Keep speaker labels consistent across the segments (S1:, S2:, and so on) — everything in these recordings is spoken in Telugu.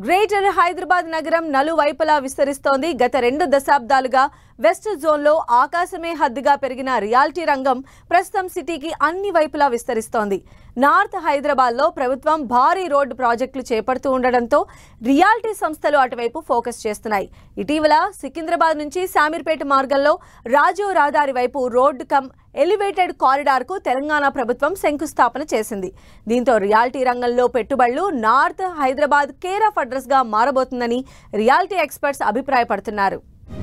S1: గ్రేటర్ హైదరాబాద్ నగరం నలువైపులా విస్తరిస్తోంది. గత 2 దశాబ్దాలుగా వెస్ట్ జోన్లో ఆకాశమే హద్దుగా పెరిగిన రియాలిటీ రంగం ప్రస్తుతం సిటీకి అన్ని వైపులా విస్తరిస్తోంది. నార్త్ హైదరాబాద్లో ప్రభుత్వం భారీ రోడ్డు ప్రాజెక్టులు చేపడుతూ ఉండడంతో రియాలిటీ సంస్థలు అటువైపు ఫోకస్ చేస్తున్నాయి. ఇటీవల సికింద్రాబాద్ నుంచి శామీర్పేట మార్గంలో రాజీవ్ రహదారి వైపు రోడ్డు కమ్ ఎలివేటెడ్ కారిడార్కు తెలంగాణ ప్రభుత్వం శంకుస్థాపన చేసింది. దీంతో రియాలిటీ రంగంలో పెట్టుబడులు నార్త్ హైదరాబాద్ కేర్ ఆఫ్ అడ్రస్గా మారబోతుందని రియాలిటీ ఎక్స్పర్ట్స్ అభిప్రాయపడుతున్నారు.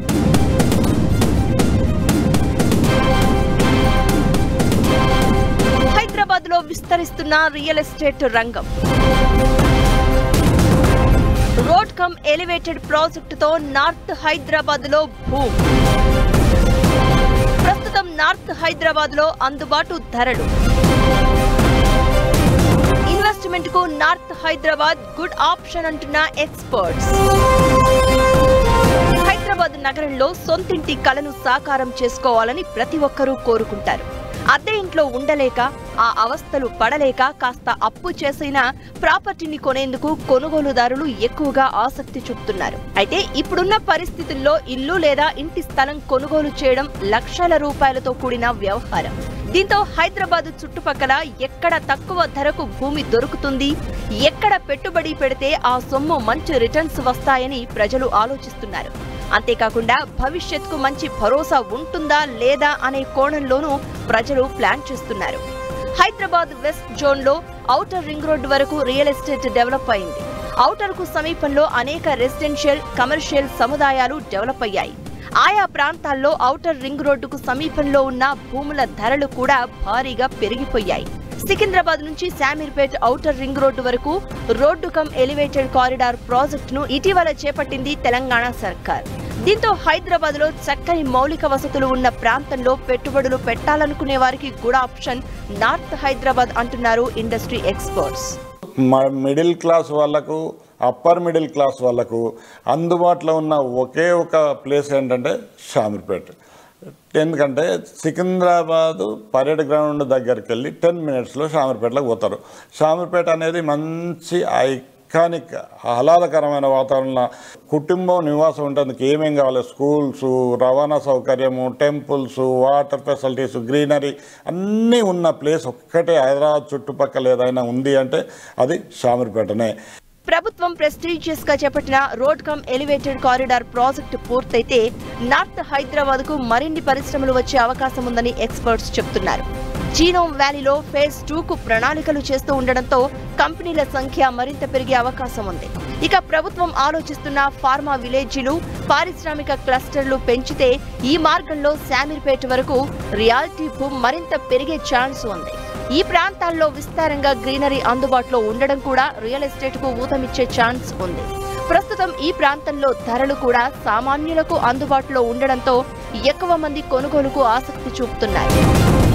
S2: హైదరాబాద్లో విస్తరిస్తున్న రియల్ ఎస్టేట్ రంగం రోడ్ కమ్ ఎలివేటెడ్ ప్రాజెక్టుతో నార్త్ హైదరాబాద్లో భూమ్. ప్రస్తుతం నార్త్ హైదరాబాద్లో అందుబాటు ధరలు. ఇన్వెస్ట్మెంట్ కు నార్త్ హైదరాబాద్ గుడ్ ఆప్షన్ అంటున్న ఎక్స్పర్ట్స్. హైదరాబాద్ నగరంలో సొంతింటి కలను సాకారం చేసుకోవాలని ప్రతి ఒక్కరూ కోరుకుంటారు. అద్దె ఇంట్లో ఉండలేక ఆ అవస్థలు పడలేక కాస్త అప్పు చేసైనా ప్రాపర్టీని కొనేందుకు కొనుగోలుదారులు ఎక్కువగా ఆసక్తి చూపుతున్నారు. అయితే ఇప్పుడున్న పరిస్థితుల్లో ఇల్లు లేదా ఇంటి స్థలం కొనుగోలు చేయడం లక్షల రూపాయలతో కూడిన వ్యవహారం. దీంతో హైదరాబాద్ చుట్టుపక్కల ఎక్కడ తక్కువ ధరకు భూమి దొరుకుతుంది, ఎక్కడ పెట్టుబడి పెడితే ఆ సొమ్ము మంచి రిటర్న్స్ వస్తాయని ప్రజలు ఆలోచిస్తున్నారు. అంతేకాకుండా భవిష్యత్తుకు మంచి భరోసా ఉంటుందా లేదా అనే కోణంలోనూ ప్రజలు ప్లాన్ చేస్తున్నారు. హైదరాబాద్ వెస్ట్ జోన్లో ఔటర్ రింగ్ రోడ్డు వరకు రియల్ ఎస్టేట్ డెవలప్ అయింది. ఔటర్ కు సమీపంలో అనేక రెసిడెన్షియల్, కమర్షియల్ సముదాయాలు డెవలప్ అయ్యాయి. ఆయా ప్రాంతాల్లో ఔటర్ రింగ్ రోడ్డుకు సమీపంలో ఉన్న భూముల ధరలు కూడా భారీగా పెరిగిపోయాయి. సికింద్రాబాద్ నుంచి శామీర్పేట్ ఔటర్ రింగ్ రోడ్డు వరకు రోడ్డు కమ్ ఎలివేటెడ్ కారిడార్ ప్రాజెక్టును ఇటీవల చేపట్టింది తెలంగాణ సర్కార్. దీంతో హైదరాబాద్ లో చక్కని మౌలిక వసతులు ఉన్న ప్రాంతంలో పెట్టుబడులు పెట్టాలనుకునే వారికి గుడ్ ఆప్షన్ నార్త్ హైదరాబాద్ అంటున్నారు ఇండస్ట్రీ ఎక్స్పర్ట్స్.
S3: మిడిల్ క్లాస్ వాళ్లకు, అప్పర్ మిడిల్ క్లాస్ వాళ్లకు అందుబాటులో ఉన్న ఒకే ఒక ప్లేస్ ఏంటంటే శామీర్పేట. ఎందుకంటే సికింద్రాబాదు పరేడ్ గ్రౌండ్ దగ్గరికి వెళ్ళి 10 మినిట్స్లో శామీర్పేటలోకి పోతారు. శామీర్పేట అనేది మంచి ఐకానిక్ ఆహ్లాదకరమైన వాతావరణంలో కుటుంబం నివాసం ఉండడానికి ఏమేం కావాలి, స్కూల్స్, రవాణా సౌకర్యము, టెంపుల్స్, వాటర్ ఫెసిలిటీస్, గ్రీనరీ అన్నీ ఉన్న ప్లేస్ ఒక్కటే హైదరాబాద్ చుట్టుపక్కల ఏదైనా ఉంది అంటే అది శామీర్పేటనే.
S2: ప్రభుత్వం ప్రెస్టీజియస్ గా చేపట్టిన road come elevated corridor project పూర్తయితే నార్త్ హైదరాబాద్ కు మరిన్ని పరిశ్రమలు వచ్చే అవకాశం ఉందని ఎక్స్పర్ట్స్ చెబుతున్నారు. జీనోమ్ వ్యాలీలో ఫేజ్ 2 కు ప్రణాళికలు చేస్తూ ఉండడంతో కంపెనీల సంఖ్య మరింత పెరిగే అవకాశం ఉంది. ఇక ప్రభుత్వం ఆలోచిస్తున్న ఫార్మా విలేజీలు, పారిశ్రామిక క్లస్టర్లు పెంచితే ఈ మార్గంలో శామీర్పేట వరకు రియాలిటీ భూమ్ మరింత పెరిగే ఛాన్స్ ఉంది. ఈ ప్రాంతాల్లో విస్తారంగా గ్రీనరీ అందుబాటులో ఉండడం కూడా రియల్ ఎస్టేట్ కు ఊతమిచ్చే ఛాన్స్ ఉంది. ప్రస్తుతం ఈ ప్రాంతంలో ధరలు కూడా సామాన్యులకు అందుబాటులో ఉండడంతో ఎక్కువ మంది కొనుగోలుకు ఆసక్తి చూపుతున్నారు.